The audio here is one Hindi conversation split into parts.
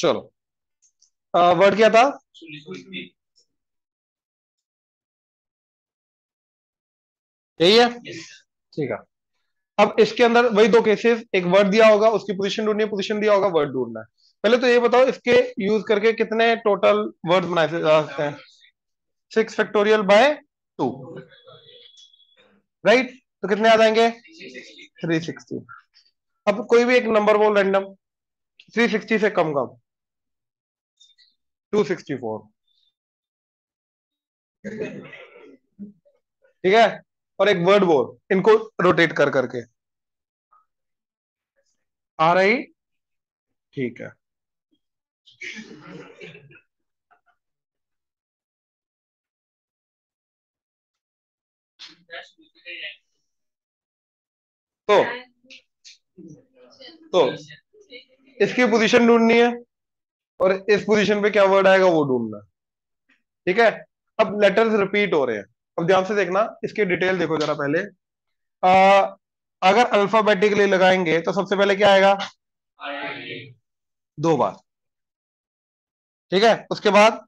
चलो, वर्ड क्या था? यही है, ठीक है। अब इसके अंदर वही दो केसेस, एक वर्ड दिया होगा, उसकी पोजीशन ढूंढनी है, पोजीशन दिया होगा, वर्ड ढूंढना है। पहले तो ये बताओ, इसके यूज करके कितने टोटल वर्ड बनाए जा सकते हैं? 6 फैक्टोरियल बाय 2, राइट? तो कितने आ जाएंगे? 360। अब कोई भी एक नंबर बोल रैंडम, 360 से कम कम। 264, ठीक है। और एक वर्ड बोल, इनको रोटेट कर करके। आ रही, ठीक है। तो तो इसकी पोजीशन ढूंढनी है, और इस पोजीशन पे क्या वर्ड आएगा वो ढूंढना है, ठीक है। अब लेटर्स रिपीट हो रहे हैं। अब ध्यान से देखना, इसकी डिटेल देखो जरा पहले। आ, अगर अल्फाबेटिकली लगाएंगे तो सबसे पहले क्या आएगा? 2 बार, ठीक है। उसके बाद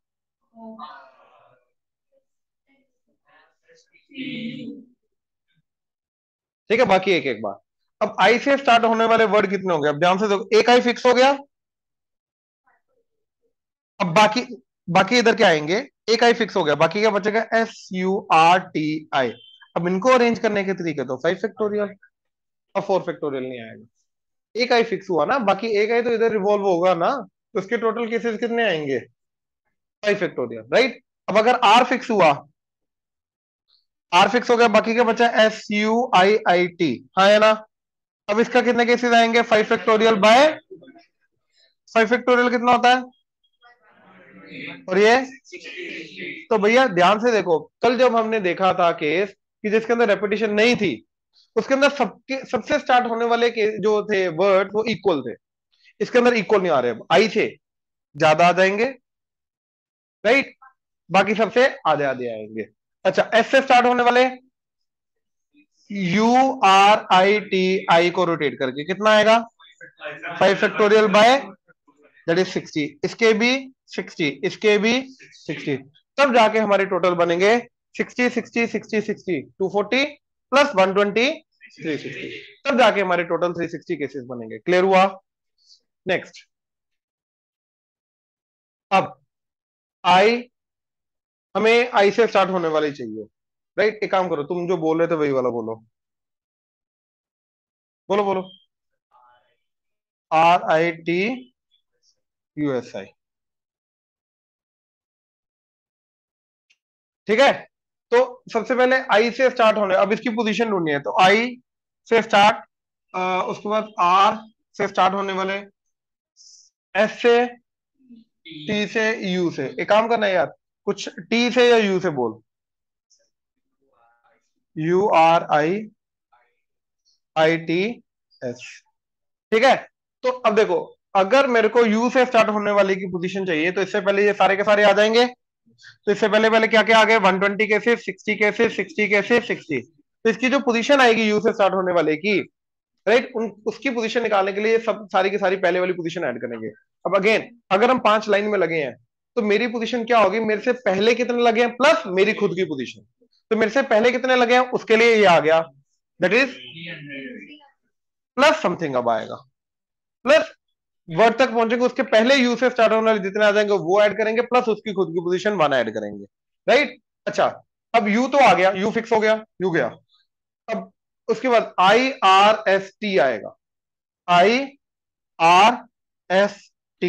ठीक है, बाकी एक एक बार। अब आई से स्टार्ट होने वाले वर्ड कितने होंगे? अब ध्यान से देखो, एक आई फिक्स हो गया। अब बाकी, बाकी इधर क्या आएंगे? एक आई फिक्स हो गया, बाकी क्या बचेगा? SURTI। अब इनको अरेंज करने के तरीके तो 5 फैक्टोरियल, अब 4 फैक्टोरियल नहीं आएगा। एक आई फिक्स हुआ ना, बाकी एक आई तो इधर रिवॉल्व होगा ना, तो उसके टोटल केसेस कितने आएंगे? 5 फैक्टोरियल, राइट? अब अगर आर फिक्स हुआ, आर फिक्स हो गया, बाकी क्या बचा? SUIIT, हाँ है ना? अब इसका कितने केसेस आएंगे? 5 फैक्टोरियल बाय 5 फैक्टोरियल कितना होता है? और ये, तो भैया ध्यान से देखो, कल जब हमने देखा था केस कि जिसके अंदर रेपिटेशन नहीं थी, उसके अंदर सबके सबसे स्टार्ट होने वाले के जो थे वर्ड वो इक्वल थे। इसके अंदर इक्वल नहीं आ रहे, अब आई थे ज्यादा आ जाएंगे, राइट? बाकी सबसे आधे आधे आएंगे। अच्छा, एस से स्टार्ट होने वाले, URITI को रोटेट करके कितना आएगा? 5 फैक्टोरियल बाय, दैट इज 60। इसके भी 60, इसके भी 60। तब जाके हमारे टोटल बनेंगे 60 60 60 60 240 प्लस 120 360। तब जाके हमारे टोटल 360 केसेस बनेंगे। क्लियर हुआ? नेक्स्ट, अब आई, हमें आई से स्टार्ट होने वाली चाहिए, राइट? एक काम करो, तुम जो बोल रहे थे वही वाला बोलो, बोलो बोलो। RITUSI, ठीक है। तो सबसे पहले आई से स्टार्ट होने, अब इसकी पोजीशन ढूंढनी है, तो आई से स्टार्ट, उसके बाद आर से स्टार्ट होने वाले, एस से, टी से, यू से। एक काम करना है यार, कुछ टी से या यू से बोल। URIITS, ठीक है। तो अब देखो, अगर मेरे को यू से स्टार्ट होने वाले की पोजीशन चाहिए, तो इससे पहले ये सारे के सारे आ जाएंगे। तो इससे पहले पहले क्या क्या आ गए? 120 कैसे, 60 कैसे, 60 कैसे, 60। तो इसकी जो पोजीशन आएगी यू से स्टार्ट होने वाले की, राइट, उसकी पोजीशन निकालने के लिए सब सारी की सारी पहले वाली पोजीशन ऐड करेंगे। अब अगेन, अगर हम 5 लाइन में लगे हैं, तो मेरी पोजीशन क्या होगी? मेरे से पहले कितने लगे हैं प्लस मेरी खुद की पोजीशन। तो मेरे से पहले कितने लगे हैं उसके लिए ये आ गया, दैट इज प्लस समथिंग। अब आएगा प्लस, वर्ड तक पहुंचेंगे, उसके पहले यू से स्टार्ट होने वाले जितने आ जाएंगे वो ऐड करेंगे, प्लस उसकी खुद की पोजीशन 1 ऐड करेंगे, राइट? अच्छा, अब यू तो आ गया, यू फिक्स हो गया, यू गया। अब उसके बाद IRST आएगा, IRST,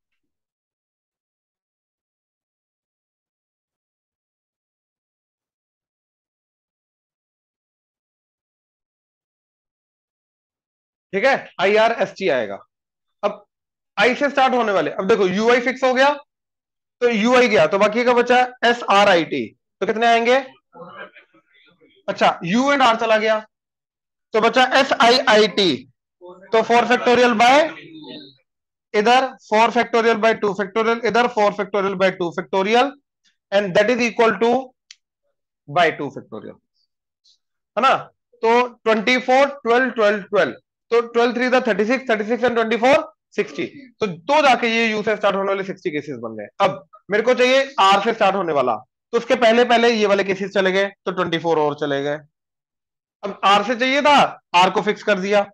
ठीक है। IRST आएगा। अब आई से स्टार्ट होने वाले, अब देखो UI फिक्स हो गया, तो UI गया, तो बाकी का बचा SRIT, तो कितने आएंगे? अच्छा, U एंड R चला गया, तो बचा SIIT, तो 4 फैक्टोरियल बाय, इधर 4 फैक्टोरियल बाय 2 फैक्टोरियल, इधर 4 factorial by 2 factorial, and that is equal to by 2 factorial, है ना? तो 24 12 12 12, तो 12 3 36, 36 एंड 24 60। तो जाके ये यू से स्टार्ट होने वाले 60 केसेस बन गए। अब मेरे को चाहिए आर से स्टार्ट होने वाला, तो उसके पहले पहले ये वाले केसेस चले गए, तो 24 और चले गए। अब आर से चाहिए था, आर को फिक्स कर दिया,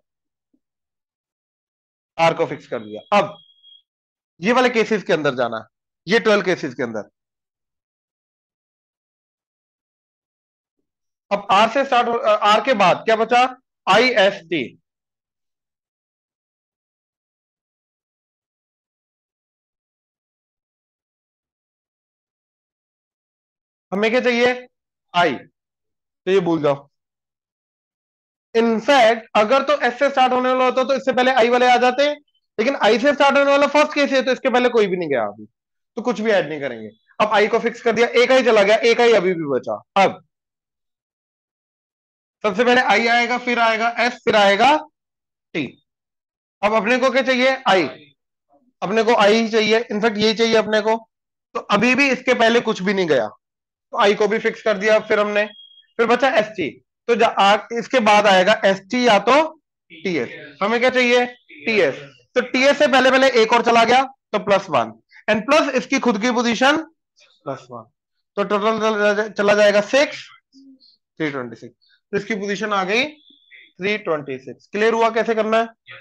आर को फिक्स कर दिया। अब ये वाले केसेस के अंदर जाना है, ये 12 केसेस के अंदर। अब आर से स्टार्ट, आर के बाद क्या बचा, आई एस टी। हमें क्या चाहिए, आई, तो ये भूल जाओ। इनफैक्ट अगर तो एस से स्टार्ट होने वाला होता तो इससे पहले आई वाले आ जाते, लेकिन आई से स्टार्ट होने वाला फर्स्ट केस है, तो इसके पहले कोई भी नहीं गया अभी, तो कुछ भी ऐड नहीं करेंगे। अब आई को फिक्स कर दिया, एक आई चला गया, एक आई अभी भी बचा। अब सबसे पहले आई आएगा, फिर आएगा एस, फिर आएगा टी। अब अपने को क्या चाहिए, आई। अपने को आई ही चाहिए, इनफैक्ट यही चाहिए अपने को। तो अभी भी इसके पहले कुछ भी नहीं गया, तो आई को भी फिक्स कर दिया फिर हमने। फिर बचा एस टी, तो इसके बाद आएगा एस टी या तो टी एस। हमें क्या चाहिए, टी एस। तो टी एस से पहले पहले एक और चला गया, तो +1, एंड प्लस इसकी खुद की पोजीशन +1, तो टोटल चला जाएगा 6, 326। तो इसकी पोजीशन आ गई 326। क्लियर हुआ कैसे करना है।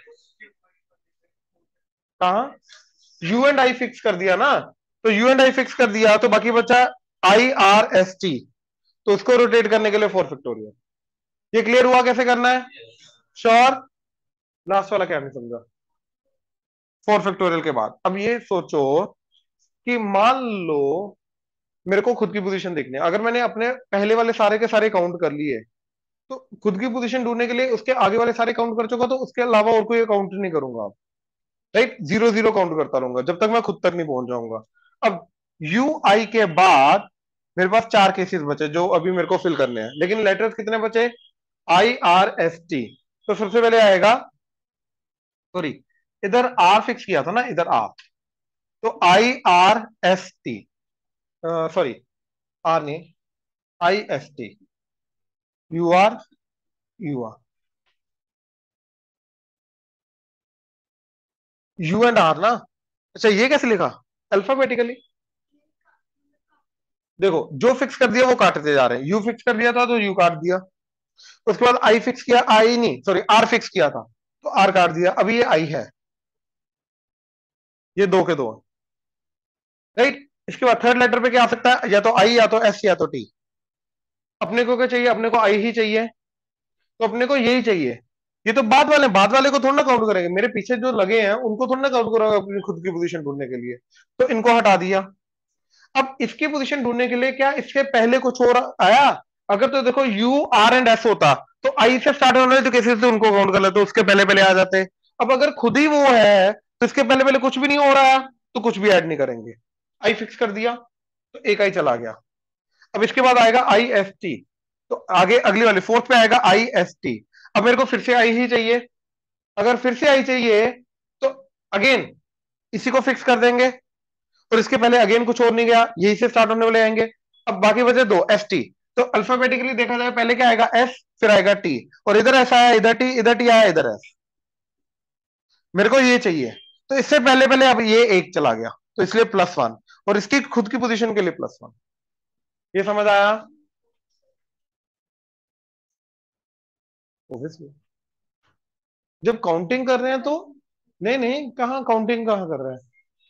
कहा, यू एंड आई फिक्स कर दिया ना, तो यू एंड आई फिक्स कर दिया, तो बाकी बचा आई आर एस टी, तो उसको रोटेट करने के लिए 4 फैक्टोरियल। ये क्लियर हुआ कैसे करना है, श्योर। लास्ट वाला क्या नहीं समझा, 4 फैक्टोरियल के बाद अब ये सोचो कि मान लो मेरे को खुद की पोजीशन देखनी है, अगर मैंने अपने पहले वाले सारे के सारे काउंट कर लिए, तो खुद की पोजीशन ढूंढने के लिए उसके आगे वाले सारे काउंट कर चुका, तो उसके अलावा और कोई काउंट नहीं करूंगा। राइट, 0 0 काउंट करता रहूंगा जब तक मैं खुद तक नहीं पहुंच जाऊंगा। अब यू आई के बाद मेरे पास 4 केसेस बचे जो अभी मेरे को फिल करने हैं, लेकिन लेटर्स कितने बचे, आई आर एस टी। तो सबसे पहले आएगा, सॉरी, इधर आर फिक्स किया था ना, इधर आर, तो I R S T, sorry, R नहीं, I S T, U R, U R, U and R ना। अच्छा ये कैसे लिखा, अल्फाबेटिकली। देखो जो फिक्स कर दिया वो काटते जा रहे हैं, यू फिक्स कर दिया था तो यू काट दिया, उसके बाद आई फिक्स किया, आई नहीं सॉरी आर फिक्स किया था, तो आर काट दिया, अभी ये आई है, ये दो के दो, राइट। इसके बाद थर्ड लेटर पे क्या आ सकता है, या तो आई या तो एस या तो टी। अपने को क्या चाहिए, अपने को आई ही चाहिए, तो अपने को यही चाहिए। ये तो बाद वाले को थोड़ा ना काउंट करेंगे, मेरे पीछे जो लगे हैं उनको थोड़ा ना काउंट करोगे अपनी खुद की पोजीशन ढूंढने के लिए, तो इनको हटा दिया। अब इसकी पोजीशन ढूंढने के लिए क्या इसके पहले कुछ और आया, अगर तो देखो यू आर एंड एस होता, तो आई से स्टार्ट होने वाले जो केसेस थे उनको काउंट कर लेते, तो उसके पहले पहले आ जाते। अब अगर खुद ही वो है, तो इसके पहले पहले कुछ भी नहीं हो रहा, तो कुछ भी ऐड नहीं करेंगे। आई फिक्स कर दिया, तो एक आई चला गया। अब इसके बाद आएगा आई एस टी, तो आगे अगली वाली फोर्थ पे आएगा आई एस टी। अब मेरे को फिर से आई ही चाहिए, अगर फिर से आई चाहिए, तो अगेन इसी को फिक्स कर देंगे, और इसके पहले अगेन कुछ और नहीं गया, यही से स्टार्ट होने वाले आएंगे। अब बाकी बचे दो, एस टी। तो अल्फाबेटिकली देखा जाए पहले क्या आएगा, एस, फिर आएगा टी, और इधर ऐसा आया, इधर टी, इधर टी आया, इधर एस। मेरे को ये चाहिए, तो इससे पहले पहले अब ये एक चला गया, तो इसलिए +1, और इसकी खुद की पोजीशन के लिए +1। ये समझ आया, ऑब्वियसली। जब काउंटिंग कर रहे हैं तो, नहीं नहीं, कहाँ काउंटिंग कहाँ कर रहे हैं,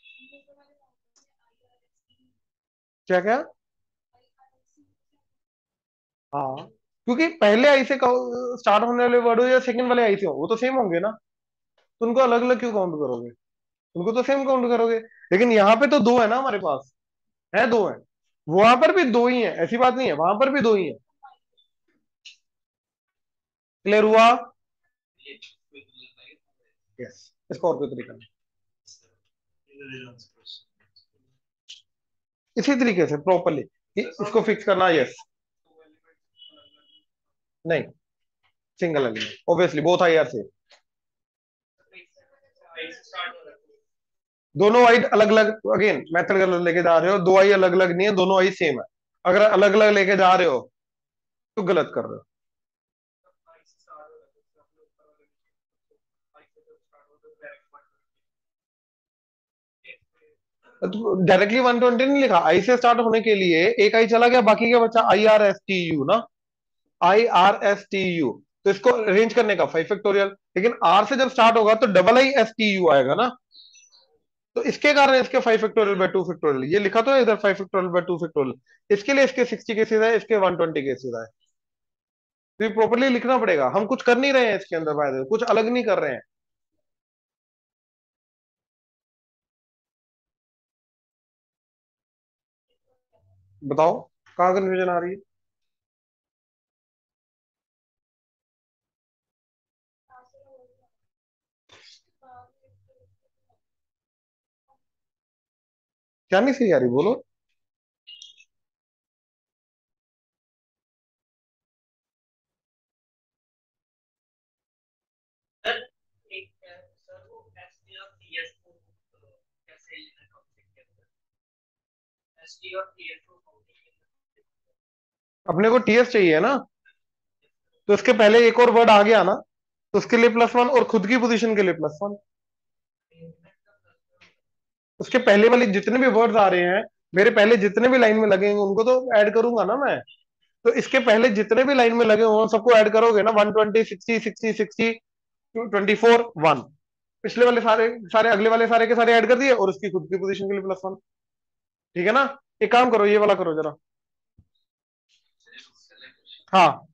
क्या क्या। हाँ, क्योंकि पहले आई से स्टार्ट होने वाले वर्ड हो या सेकंड वाले आई से हो, वो तो सेम होंगे ना, तो उनको अलग अलग क्यों काउंट करोगे, उनको तो सेम काउंट करोगे। लेकिन यहाँ पे तो दो है ना हमारे पास, है दो है, वहां पर भी दो ही है, ऐसी बात नहीं है, वहां पर भी दो ही है। क्लियर हुआ, यस। इसको और कोई तरीका नहीं, इसी तरीके से प्रॉपरली इसको फिक्स करना, यस। नहीं, single element, obviously both I are same. दोनों आई अलग अलग, अगेन मेथड गलत लेके जा रहे हो, दो आई अलग अलग नहीं है, दोनों आई सेम है। अगर अलग अलग लेके जा रहे हो तो गलत कर रहे हो। डायरेक्टली 120 नहीं लिखा, आई से स्टार्ट होने के लिए एक आई चला गया, बाकी क्या बचा, I R S T U ना, I R S T U. तो इसको अरेंज करने का 5 फैक्टोरियल, लेकिन आर से जब स्टार्ट होगा तो double I S T U आएगा ना, तो इसके कारण इसके 5 फैक्टोरियल बाय 2 फैक्टोरियल, ये लिखा तो है इधर 5 फैक्टोरियल बाय 2 फैक्टोरियल, इसके लिए इसके 60 केसेस है, इसके 120 केसेस है। तो ये प्रॉपरली लिखना पड़ेगा, हम कुछ कर नहीं रहे हैं इसके अंदर, बाय कुछ अलग नहीं कर रहे हैं। बताओ कहाँ कंफ्यूजन आ रही है। क्या नहीं सही आ रही, बोलो। अपने को टीएस चाहिए ना, तो इसके पहले एक और वर्ड आ गया ना, तो उसके लिए +1 और खुद की पोजीशन के लिए +1। उसके पहले वाले जितने भी वर्ड्स आ रहे हैं, मेरे पहले जितने भी लाइन में लगेंगे उनको तो ऐड करूंगा ना मैं। तो इसके पहले जितने भी लाइन में लगे हुए सबको ऐड करोगे ना, 120, 60, 60, 60, 24, 1। पिछले वाले सारे सारे अगले वाले सारे के सारे ऐड कर दिए, और उसकी खुद की पोजीशन के लिए +1। ठीक है ना। एक काम करो, ये वाला करो जरा। हाँ,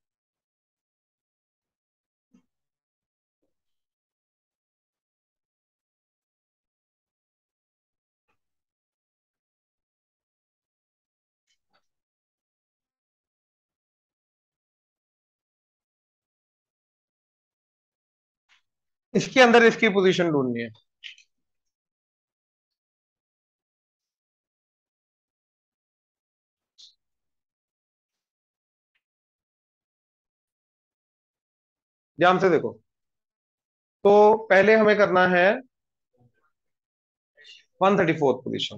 इसके अंदर इसकी पोजीशन ढूंढनी है। ध्यान से देखो, तो पहले हमें करना है 134th पोजीशन।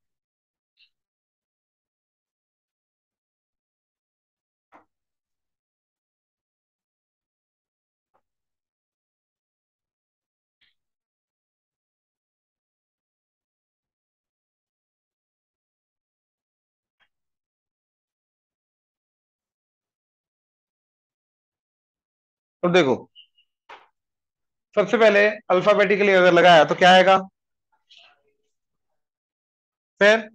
तो देखो, सबसे पहले अल्फाबेटिकली अगर लगाया तो क्या आएगा, फिर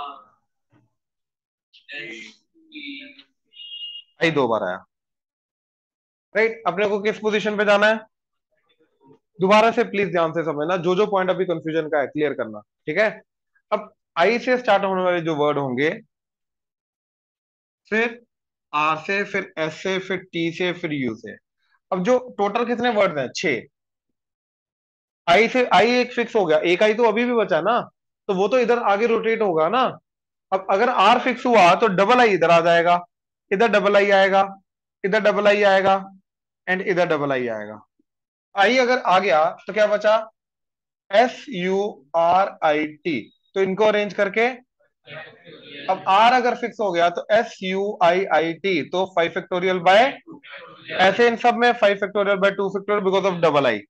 आई 2 बार आया। राइट, अपने को किस पोजीशन पे जाना है, दोबारा से प्लीज ध्यान से समझना, जो जो पॉइंट अभी कंफ्यूजन का है क्लियर करना, ठीक है। अब आई से स्टार्ट होने वाले जो वर्ड होंगे, फिर आर से, फिर एस से, फिर टी से, फिर यू से। अब जो टोटल कितने वर्ड हैं, 6। आई से आई एक फिक्स हो गया, एक आई तो अभी भी बचा ना, तो वो तो इधर आगे रोटेट होगा ना। अब अगर आर फिक्स हुआ तो डबल आई इधर आ जाएगा, इधर डबल आई आएगा, इधर डबल आई आएगा, एंड इधर डबल आई आएगा। आई अगर आ गया तो क्या बचा, SURIT, तो इनको अरेंज करके, अब आर अगर फिक्स हो गया तो SUIIT, तो 5 फैक्टोरियल बाय, ऐसे इन सब में 5 factorial by 2 factorial because of double I.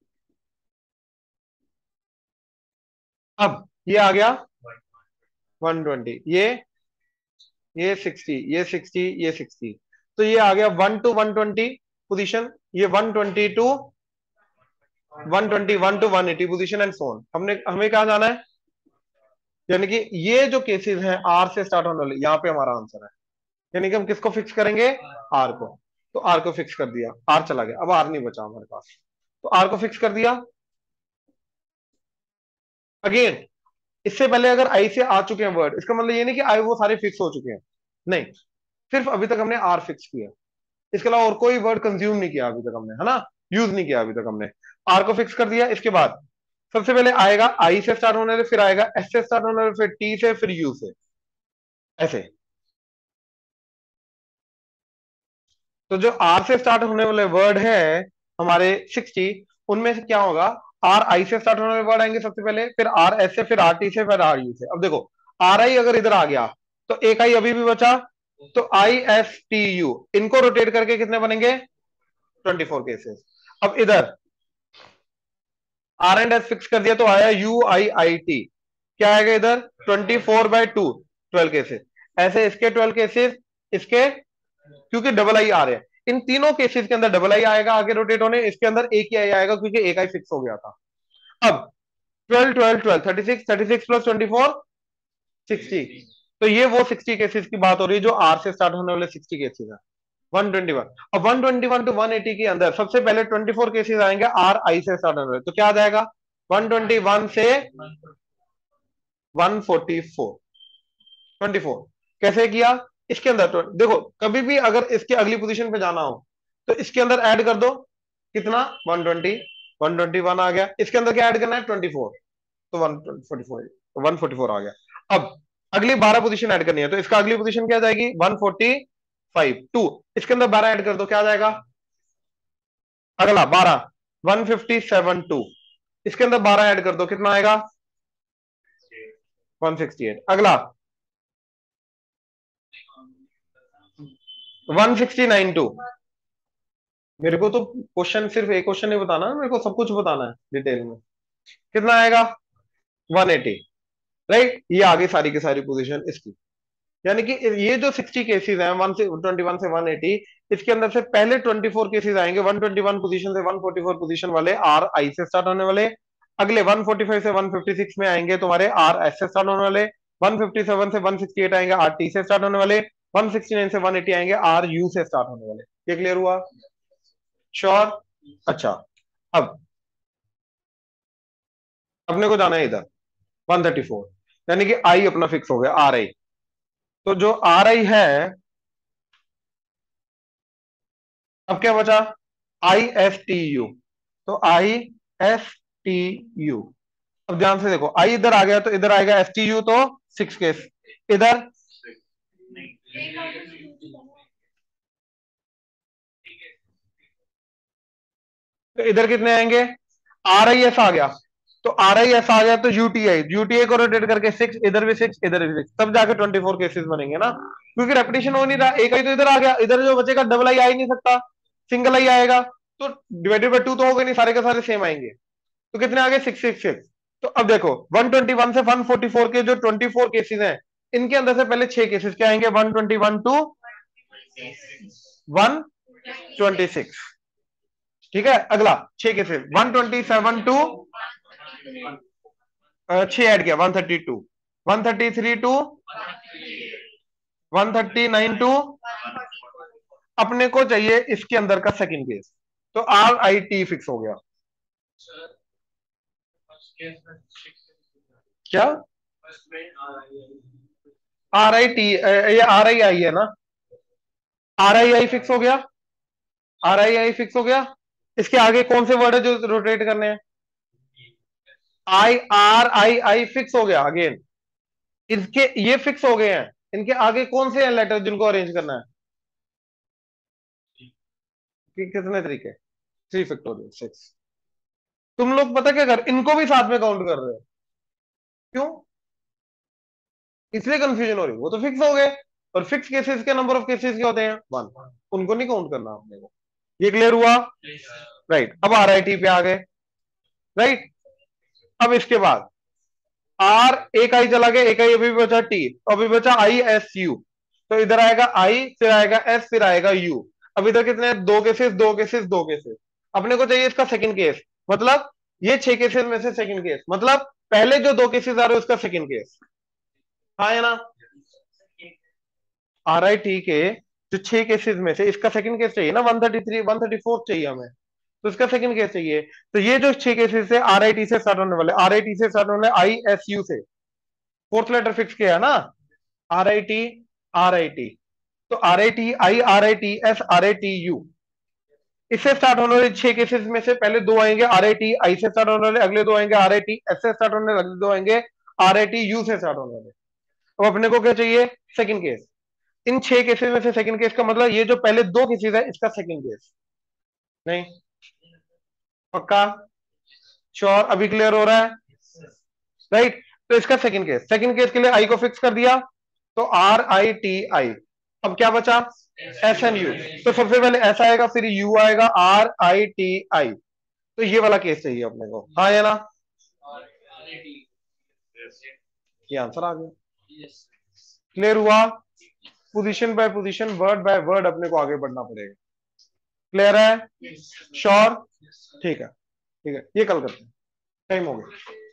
अब ये आ गया 120, ये 60, ये 60। तो ये आ गया 1 to 120 पोजीशन, ये 120 to 120, 1 to 180 position and so on. हमने हमें कहा जाना है, यानी कि ये जो केसेस हैं आर से स्टार्ट होने वाले, यहाँ पे हमारा आंसर है। यानी कि हम किसको फिक्स करेंगे, आर को। तो आर को फिक्स कर दिया, आर चला गया, अब आर नहीं बचा हमारे पास, तो आर को फिक्स कर दिया। अगेन, इससे पहले अगर आई से आ चुके हैं वर्ड, इसका मतलब ये नहीं कि आई वो सारे फिक्स हो चुके हैं, नहीं, सिर्फ अभी तक हमने आर फिक्स किया, इसके अलावा और कोई वर्ड कंज्यूम नहीं किया अभी तक हमने, है ना, यूज नहीं किया अभी तक हमने। आर को फिक्स कर दिया, इसके बाद सबसे पहले आएगा आई से स्टार्ट होने वाले, फिर आएगा एस से स्टार्ट होने वाले, फिर टी से, फिर यू से, ऐसे। तो जो आर से स्टार्ट होने वाले वर्ड है हमारे 60, उनमें से क्या होगा, आर आई से स्टार्ट होने वाले वर्ड आएंगे सबसे पहले, फिर आर एस से, फिर आर टी से, फिर आर यू से। अब देखो, आर आई अगर इधर आ गया तो एक आई अभी भी बचा, तो ISTU, इनको रोटेट करके कितने बनेंगे, 24 केसेस। अब इधर आर एंड एस फिक्स कर दिया तो आया UIIT, क्या आएगा इधर 24/2, 12 केसेस। ऐसे इसके 12 केसेस, इसके, क्योंकि डबल आई आ रहे हैं, इन तीनों केसेस के अंदर डबल आई आएगा आगे रोटेट होने, इसके अंदर एक ही आई आएगा क्योंकि एक आई फिक्स हो गया था। अब 12 12 12 36, 36 प्लस 24 60। तो ये वो 60 केसेस की बात हो रही है जो आर से स्टार्ट होने वाले 60 केसेस है। 121, अब 121 टू 180 के अंदर सबसे पहले 24 केसेस आएंगे आर आई से स्टार्ट होने वाले, तो क्या आ जाएगा 121 से 144, 24 कैसे किया, इसके अंदर तो देखो, कभी भी अगर इसके अगली पोजीशन पे जाना हो तो इसके अंदर ऐड कर दो, कितना 120, 121 आ गया, इसके अंदर क्या ऐड करना है 24, तो 144, 144 आ गया। अब अगली 12 पोजीशन ऐड करनी है, तो इसका अगली पोजीशन क्या जाएगी 145 2, इसके अंदर 12 ऐड कर दो, क्या आ जाएगा अगला 12 157 2, इसके अंदर 12 ऐड कर दो, कितना आएगा 168, अगला 169 2। मेरे को तो क्वेश्चन सिर्फ एक क्वेश्चन नहीं बताना, मेरे को सब कुछ बताना है डिटेल में, कितना आएगा 180, राइट, ये आगे सारी की सारी पोजीशन इसकी। यानी कि ये जो 60 केसेस हैं 121 से 180, इसके अंदर से पहले 24 केसेस आएंगे 121 पोजीशन से 144 पोजीशन वाले आर आई से स्टार्ट होने वाले, अगले 145 से 156 में आएंगे तुम्हारे आर एस से स्टार्ट होने वाले, 157 से 168 आएंगे आर टी से स्टार्ट होने वाले, 169 से 180 आएंगे आर यू से स्टार्ट होने वाले। ये क्लियर हुआ, श्योर। अच्छा, अब अपने को जाना है इधर 134, यानी कि आई अपना फिक्स हो गया आर आई, तो जो आर आई है, अब क्या बचा आई एस टी यू, तो आई एस टी यू, अब ध्यान से देखो आई इधर आ गया तो इधर आएगा एस टी यू, तो 6 केस इधर, तो इधर कितने आएंगे आर आई एस आ गया, तो आर आई एस आ गया तो यूटीआई, यूटीआई को रोटेट करके 6, इधर भी 6 इधर भी 6, तब जाके 24 केसेस बनेंगे ना, क्योंकि रेपिटेशन हो नहीं रहा, एक आई तो इधर आ गया, इधर जो बचेगा डबल आई आ ही नहीं सकता, सिंगल आई आएगा, तो डिवाइडेड बाय 2 तो हो गए नहीं, सारे के सारे सेम आएंगे, तो कितने आ गए 666। तो अब देखो 121 से 144 के जो 24 केसेस हैं, इनके अंदर से पहले 6 केसेस क्या आएंगे 121 टू 126, ठीक है, अगला 6 केसेस 127 टू 6 ऐड किया 132, 133 टू 139 टू, अपने को चाहिए इसके अंदर का सेकंड केस, तो आर आई टी फिक्स हो गया, क्या आर आई टी, ये आर आई आई है ना, आर आई आई फिक्स हो गया, आर आई आई फिक्स हो गया, इसके आगे कौन से वर्ड है जो रोटेट करने हैं, आई आर आई आई फिक्स हो गया अगेन, इसके ये फिक्स हो गए हैं, इनके आगे कौन से हैं लेटर जिनको अरेंज करना है, कितने तरीके 3 फैक्टोरियल 6, तुम लोग पता क्या कर इनको भी साथ में काउंट कर रहे हो, क्यों, इसलिए कंफ्यूजन हो रही, वो तो फिक्स हो गए, और फिक्स केसेस के नंबर ऑफ केसेस क्या होते हैं 1, उनको नहीं काउंट करना अपने को, ये क्लियर हुआ, राइट, अब आर आई टी पे आ गए, राइट, अब इसके बाद आर एक आई चला गया, एक आई अभी बचा टी, तो अभी बचा आई एस यू, तो इधर आएगा आई, फिर आएगा एस, फिर आएगा यू, अब इधर कितने हैं 2 केसेस 2 केसेस 2 केसेस, अपने को चाहिए इसका सेकंड केस, मतलब ये 6 केसेस में से सेकंड केस, मतलब पहले जो 2 केसेस आ रहे हैं उसका सेकंड केस, हाँ है ना, आर आई टी के जो 6 केसेस में से इसका सेकंड केस चाहिए ना, 133 134 चाहिए हमें, तो इसका सेकंड केस चाहिए, तो ये जो 6 केसेस है आर आई टी से स्टार्ट होने वाले, आर आई टी से स्टार्ट होने वाले आई एस यू से, फोर्थ लेटर फिक्स किया है ना, R I T, R I T, तो R I T I, R I T S, R I T U, इससे स्टार्ट होने वाले 6 केसेस में से पहले 2 आएंगे आर आई टी आई से स्टार्ट होने वाले, अगले 2 आएंगे आर आई टी एस से स्टार्ट होने वाले, अगले 2 आएंगे आर आई टी यू से स्टार्ट होने वाले, अब अपने को क्या चाहिए सेकंड केस, इन 6 केसेस में से सेकंड केस का मतलब ये जो पहले 2 केसेस है इसका सेकंड केस, नहीं, पक्का, श्योर, अभी क्लियर हो रहा है, राइट, तो इसका सेकंड केस के लिए आई को फिक्स कर दिया, तो आर आई टी आई, अब क्या बचा एस एन यू, तो सबसे पहले एस आएगा फिर यू आएगा, आर आई टी आई, तो ये वाला केस चाहिए अपने को, हाँ या ना, ये आंसर आ गया। क्लियर हुआ? Position by position, word by word अपने को आगे बढ़ना पड़ेगा। क्लियर है? श्योर? ठीक है, ठीक है, ये कल करते हैं, टाइम हो गया।